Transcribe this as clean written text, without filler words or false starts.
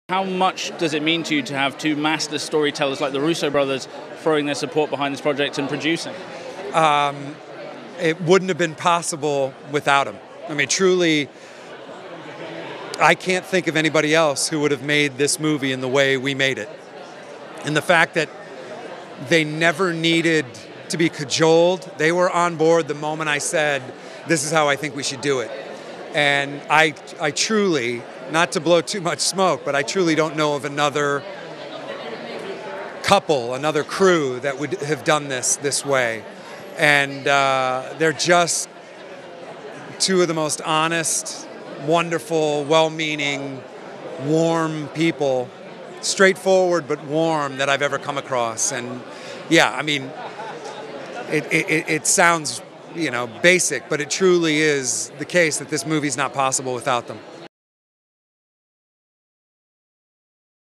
How much does it mean to you to have two master storytellers like the Russo brothers throwing their support behind this project and producing? It wouldn't have been possible without them. I mean, truly, I can't think of anybody else who would have made this movie in the way we made it. And the fact that they never needed to be cajoled. They were on board the moment I said, this is how I think we should do it. And I truly, not to blow too much smoke, but I truly don't know of another couple, another crew that would have done this way. And they're just two of the most honest, wonderful, well-meaning, warm people, straightforward but warm, that I've ever come across. And yeah, I mean, it sounds, basic, but it truly is the case that this movie's not possible without them.